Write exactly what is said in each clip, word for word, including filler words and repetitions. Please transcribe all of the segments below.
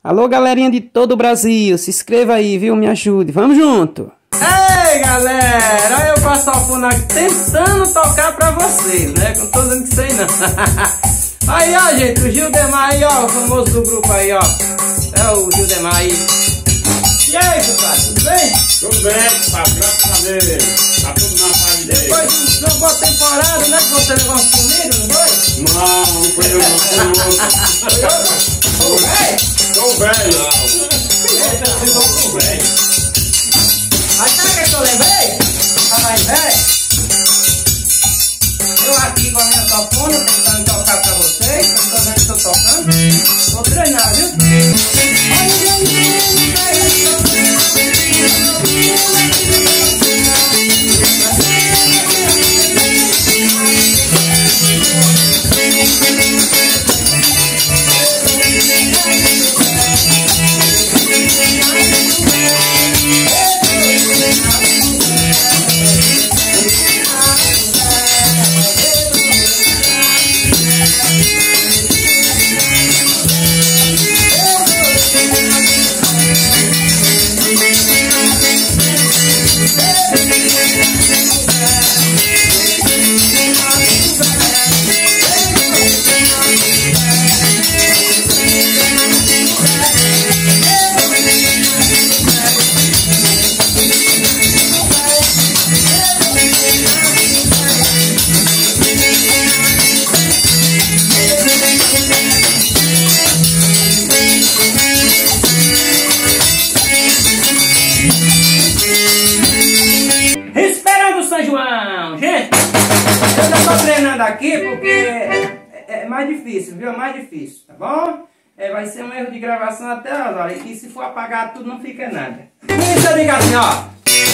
Alô, galerinha de todo o Brasil, se inscreva aí, viu? Me ajude, vamos junto! Ei, galera! Olha eu com a sanfona aqui tentando tocar pra vocês, né? Com todo mundo que sei não. Aí, ó, gente, o Gildemar aí, ó, o famoso do grupo aí, ó. É o Gildemar aí. E aí, compadre, tudo bem? Tudo bem, compadre, graças a Deus. Tá tudo na paz de Deus. Depois de uma boa temporada, né? Que você levou uns comigo, não foi? Não, não foi eu, não foi outro. Foi outro? Ô, velho! Tô velho. Eita, vocês vão pro velho. Aí sabe o que eu lembrei? Fala aí, velho. Eu aqui com a minha sanfona, tentando tocar pra vocês. Vocês estão vendo que eu tô tocando? Vou treinar, viu? Aqui porque é, é mais difícil, viu? É mais difícil, tá bom? É, vai ser um erro de gravação até as horas. E se for apagar tudo, não fica nada. Isso eu digo assim, ó.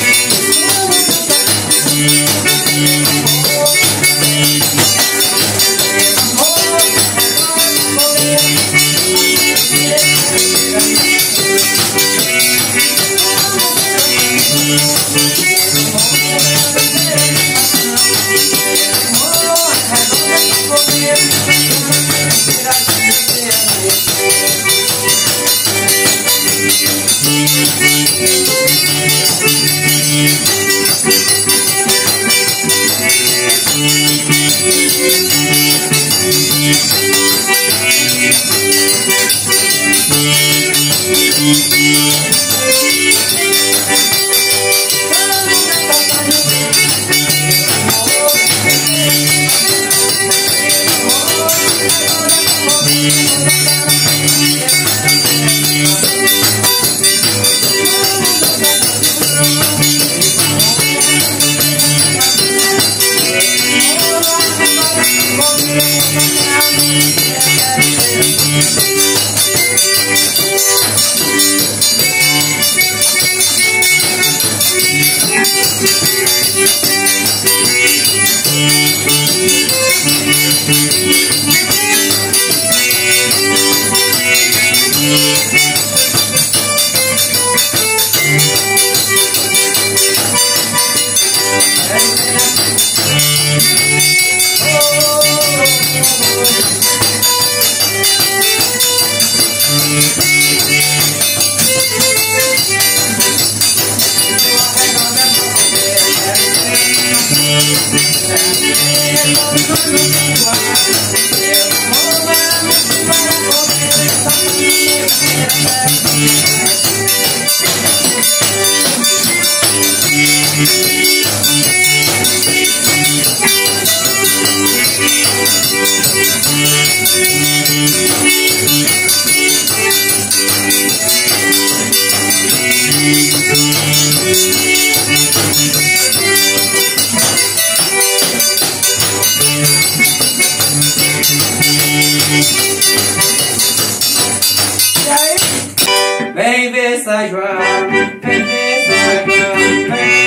Vem ver São João, vem ver São João, vem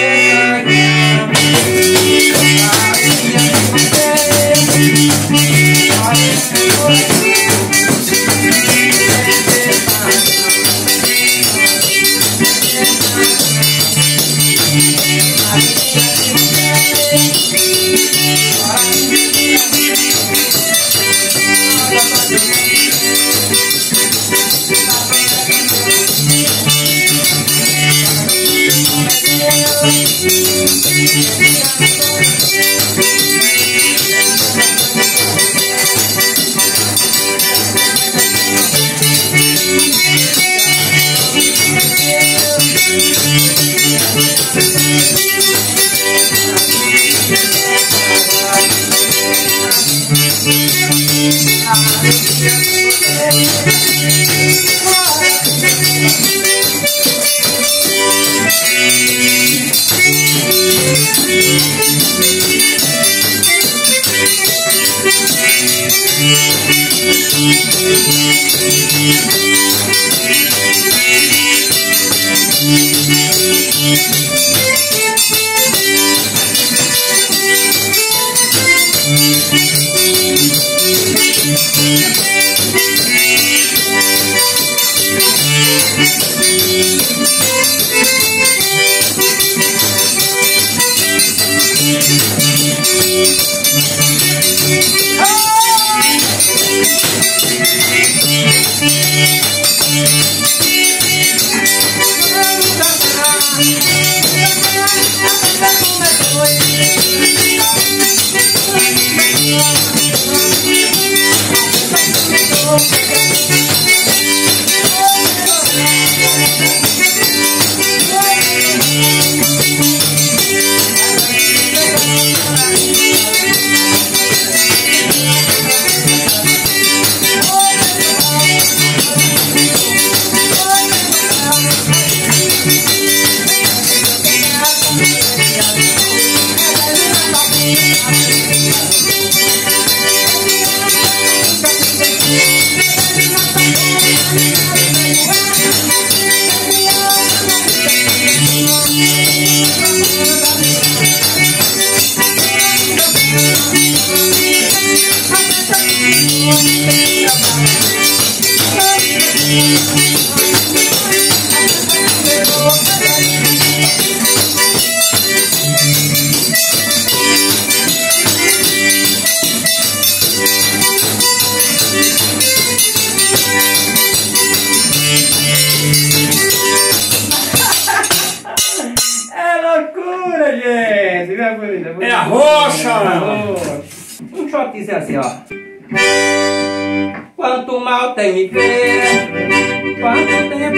ver São João. É a rocha! Um shotzinho assim, ó. Quanto mal tem me ver, quanto tempo eu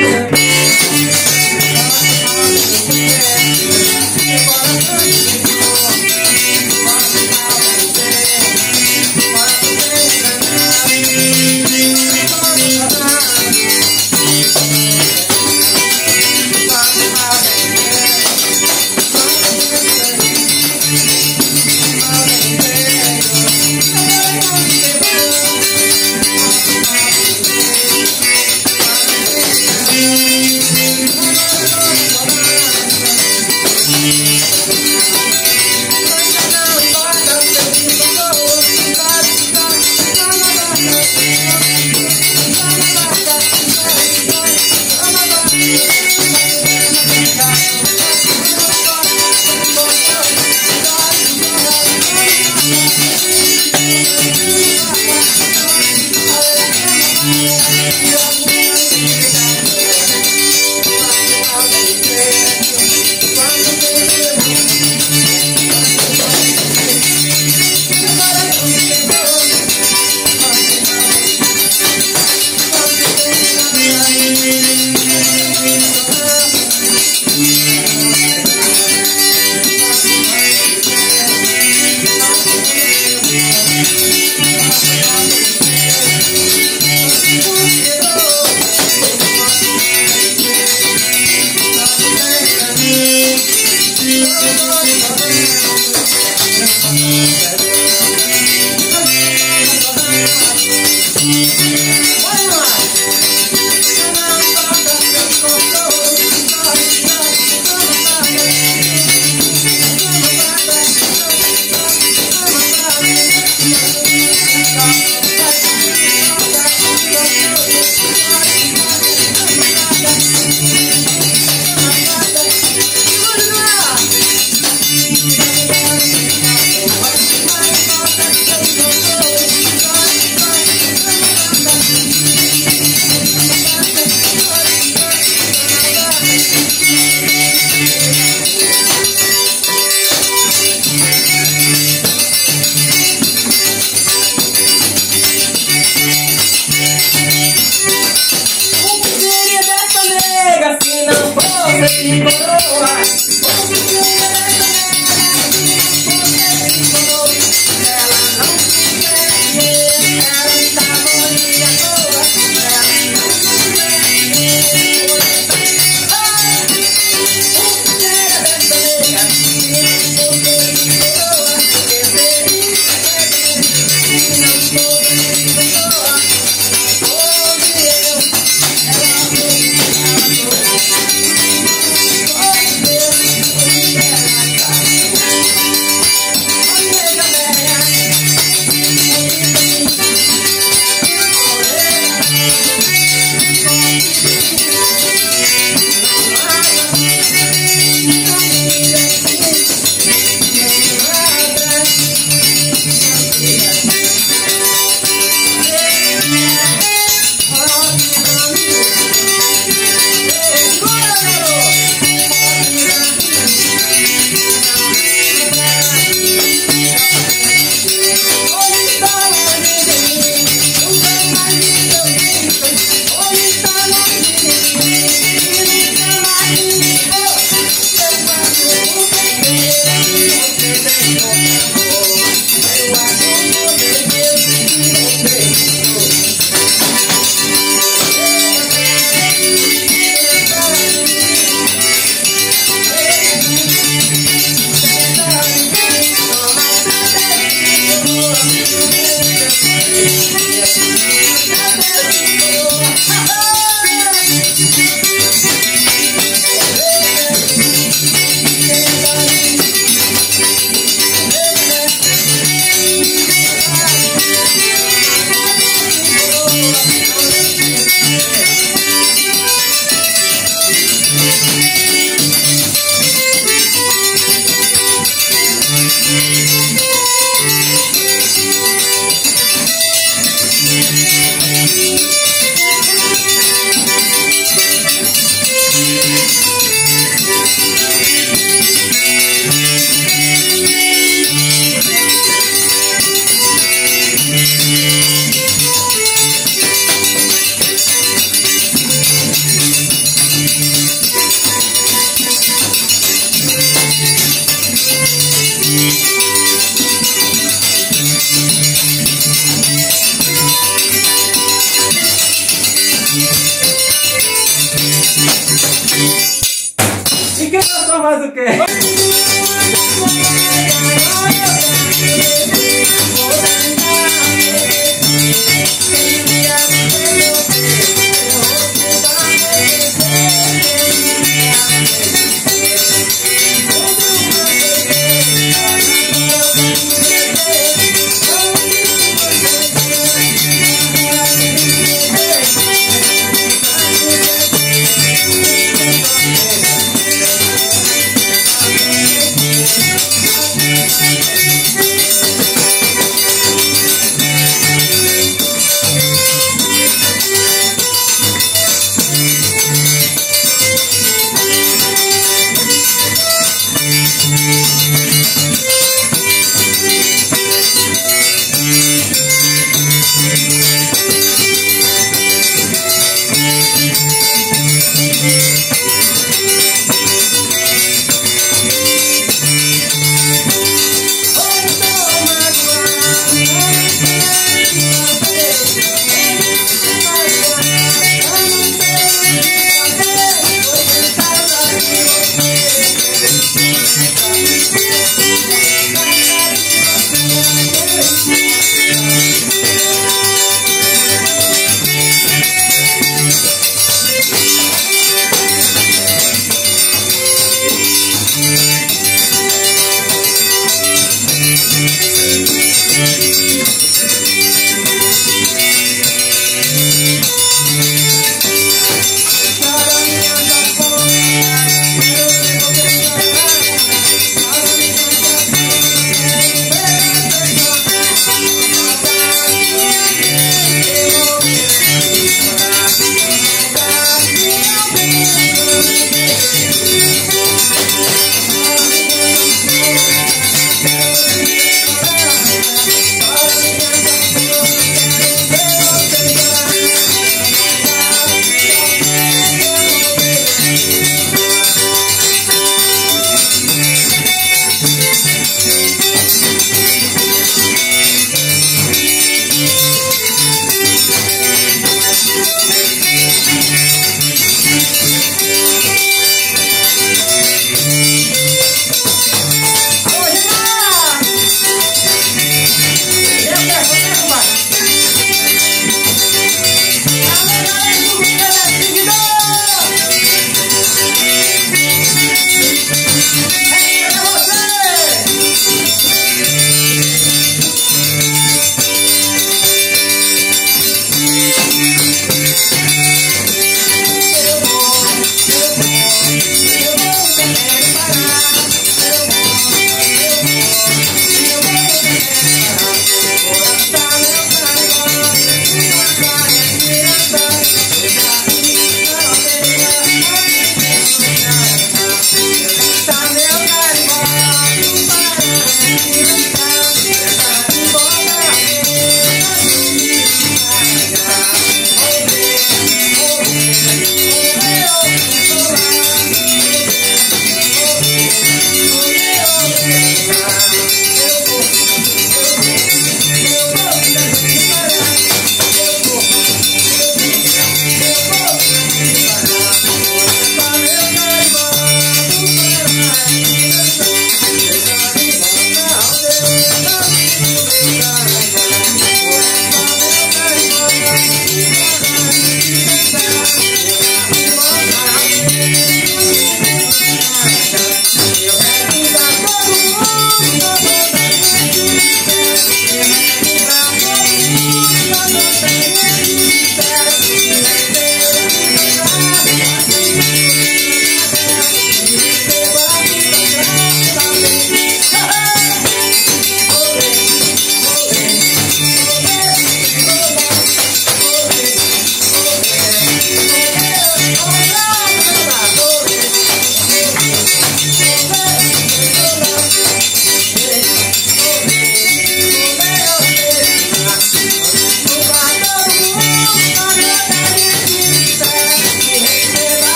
E quem só faz o quê?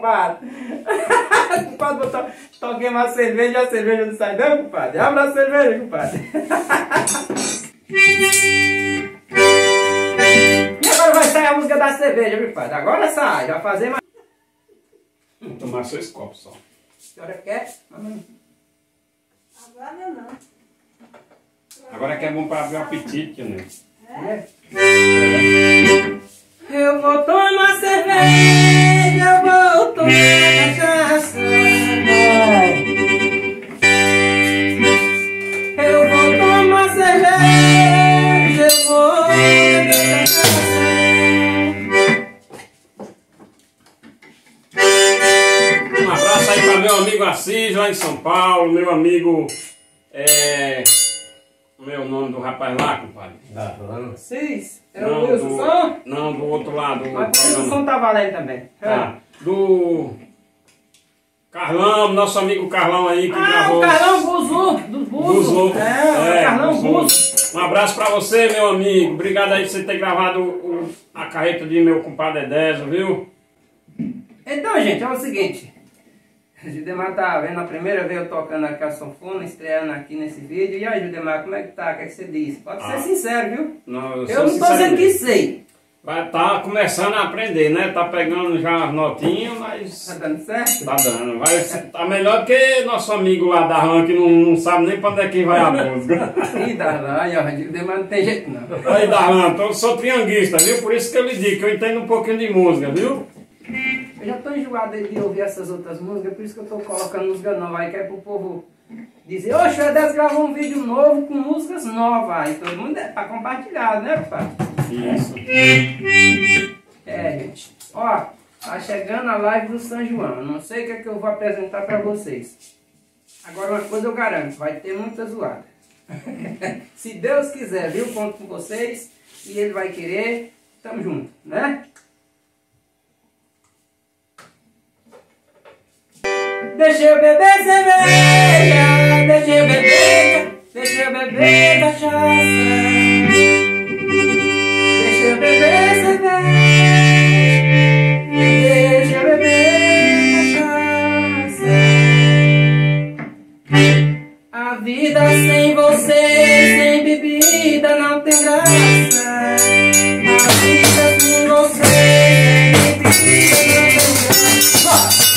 compadre. Compadre, botou, toquei uma cerveja, a cerveja não sai não, compadre. Abre a cerveja, compadre. E agora vai sair a música da cerveja, viu, compadre? Agora sai, vai fazer mais. Vou tomar seis copos só. A senhora quer? Agora eu não. Agora é que é bom para abrir o apetite, né? É. Eu vou tomar cerveja, eu vou tomar cachaça. Eu vou tomar cerveja, eu vou beber cachaça. Um abraço aí para meu amigo Assis, lá em São Paulo, meu amigo. É. Meu nome do rapaz lá, compadre. Tá falando? Seis? Era Não, o Wilson do, Som? não, do outro lado. Do Mas o Wilson programa. Som tá valendo também. Tá. Do Carlão, nosso amigo Carlão aí que Ah, gravou. o Carlão Buzu, dos Buzos. Buzu. É, o Carlão Buzu. Buzu. Um abraço pra você, meu amigo. Obrigado aí por você ter gravado o- a carreta de meu compadre Edésio, viu? Então, gente, é o seguinte. Judemar tá vendo a primeira vez eu tocando aqui a sanfona, estreando aqui nesse vídeo. E aí, Judemar, como é que tá? O que, é que você disse? Pode Ah. ser sincero, viu? Não, Eu sou não tô sincero dizendo que mesmo. sei. Vai tá começando a aprender, né? Tá pegando já as notinhas, mas Tá dando certo? tá dando. Vai, tá melhor que nosso amigo lá da Ram, que não, não sabe nem pra onde é que vai a música. Ih, Darlan, ó, Judemar não tem jeito não. Aí, Darlan, eu sou trianguista, viu? Por isso que eu lhe digo que eu entendo um pouquinho de música, viu? Eu já tô enjoado de ouvir essas outras músicas, por isso que eu tô colocando música nova aí, que é pro povo dizer, oxe, o Edésio gravou um vídeo novo com músicas novas. Aí todo mundo é pra compartilhar, né, pai? Isso. É, gente. Ó, tá chegando a live do São João. Eu não sei o que é que eu vou apresentar pra vocês. Agora uma coisa eu garanto, vai ter muita zoada. Se Deus quiser, viu? Conto com vocês. E Ele vai querer, tamo junto, né? Deixa eu beber cerveja, deixa eu beber, deixa eu beber cachaça. Deixa eu beber cerveja, deixa eu beber cachaça. A vida sem você, sem bebida não tem graça. A vida sem você, sem bebida não tem graça. Bora!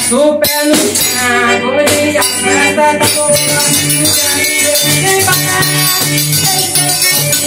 o pé no chão, como diz a festa da boa, ninguém parar.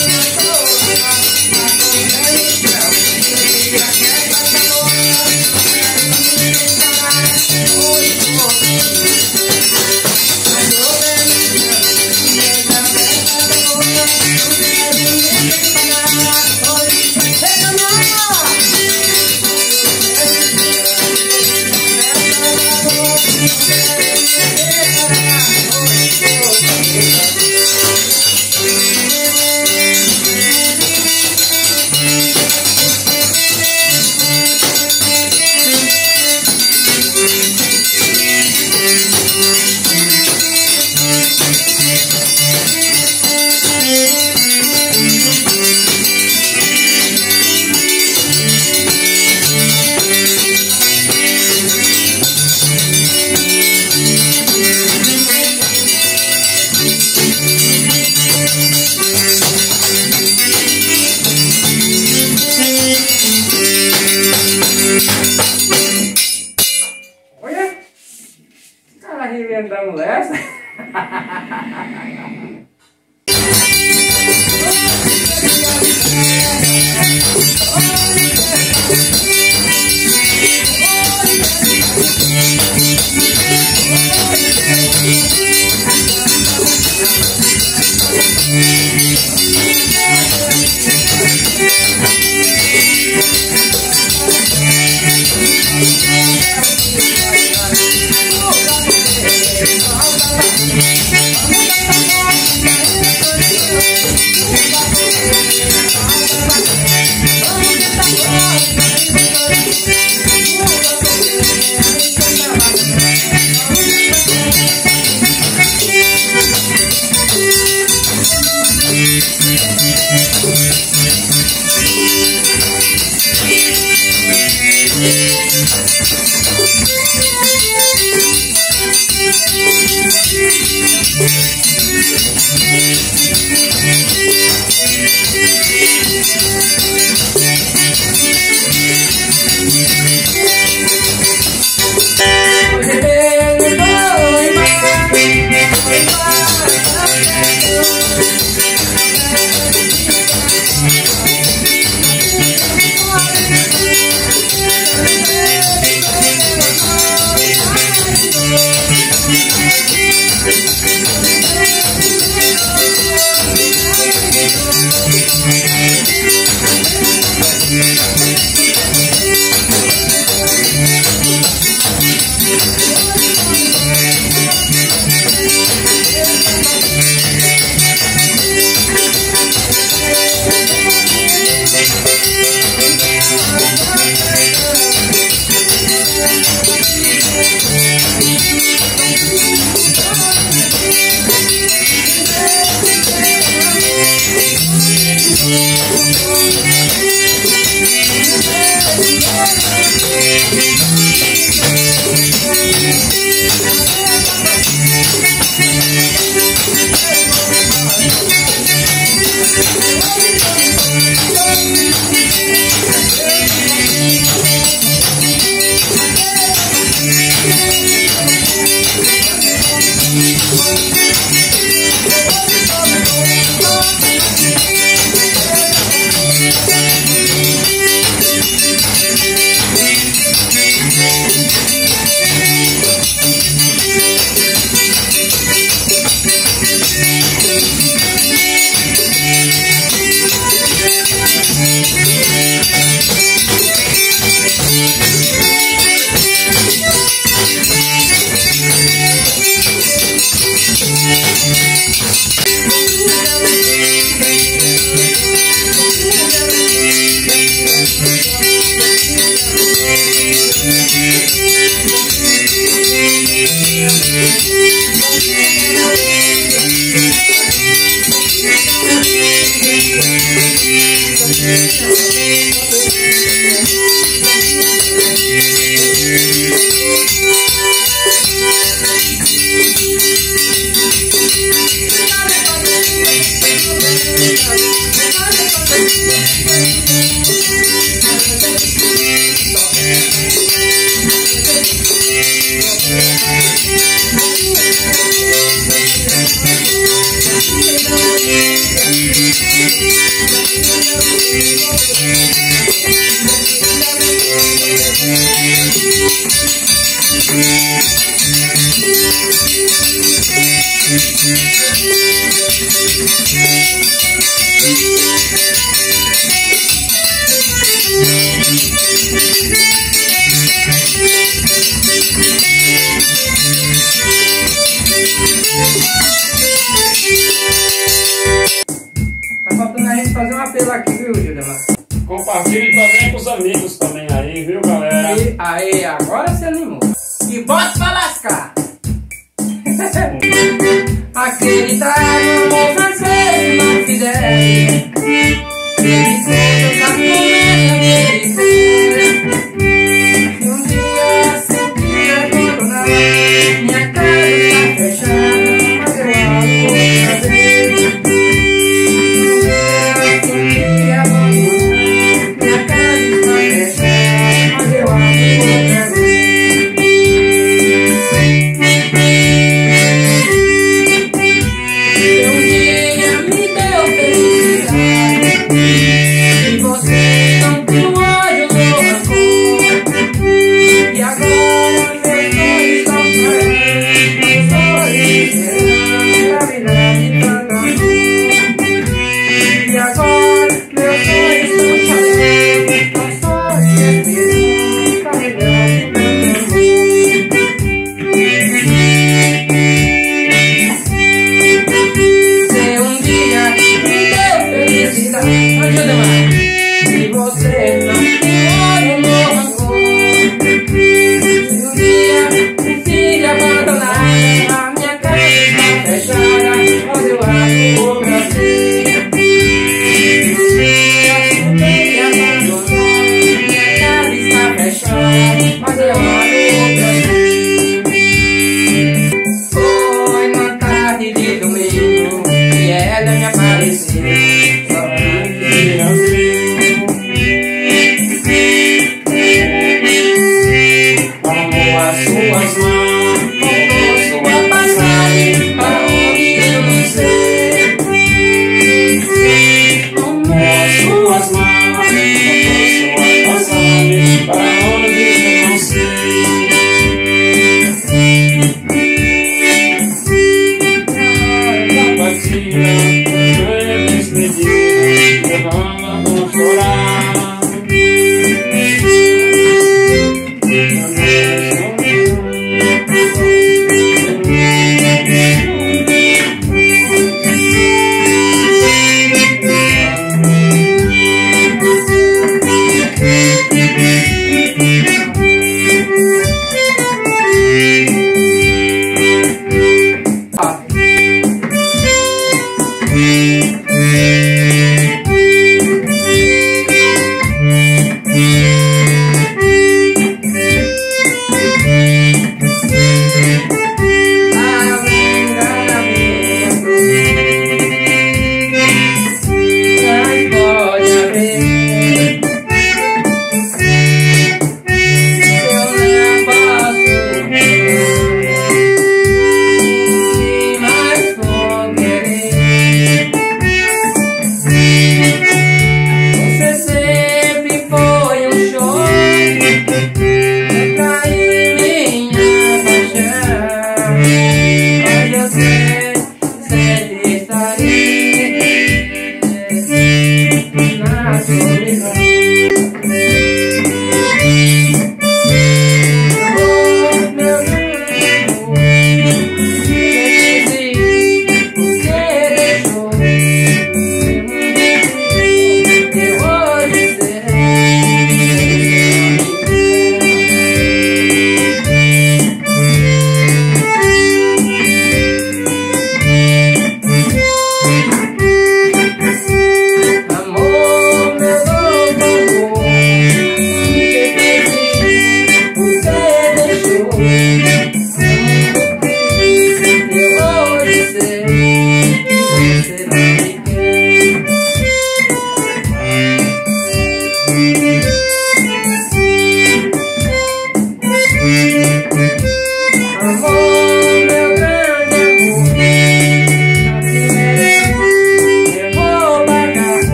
Da mulher. Tá faltando a gente fazer um apelo aqui, viu, Gildemar? Compartilhe também com os amigos também aí, viu, galera? E aí, agora você animou. E bota pra lascar. Acreditar no amor às vezes não fidel. Ele conta essa promessa que um dia senti abandonar. Minha casa está fechada, mas eu abro outra vez. Um dia senti abandonar. Minha casa está fechada, mas eu abro outra vez. Um dia me deu felicidade.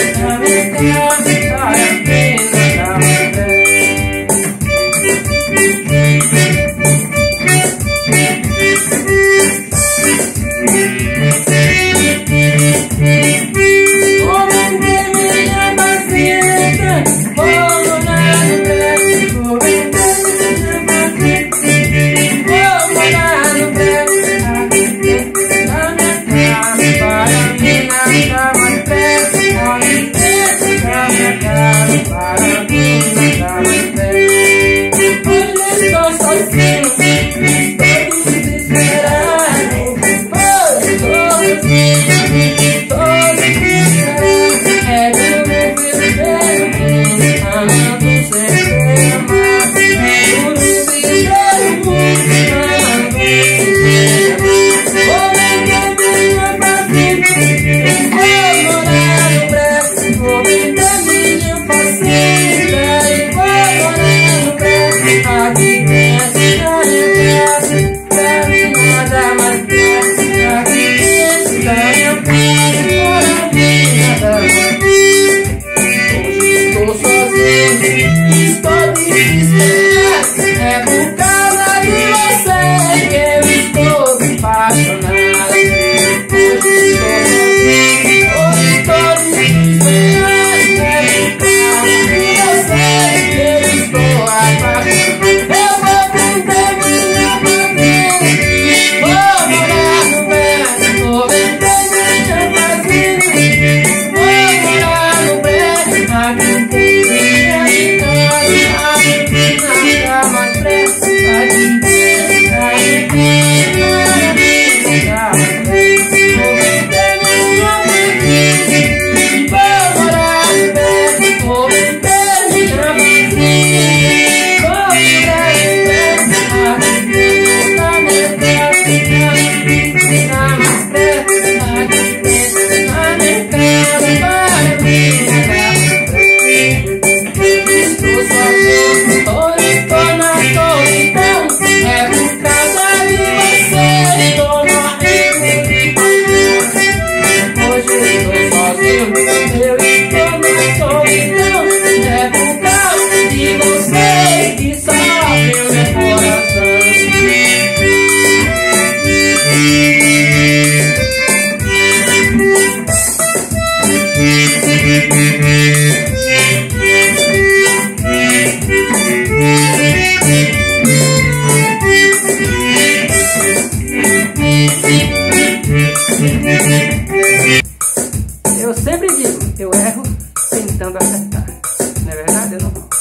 Eu sempre digo, eu erro tentando acertar. Não é verdade? Eu não...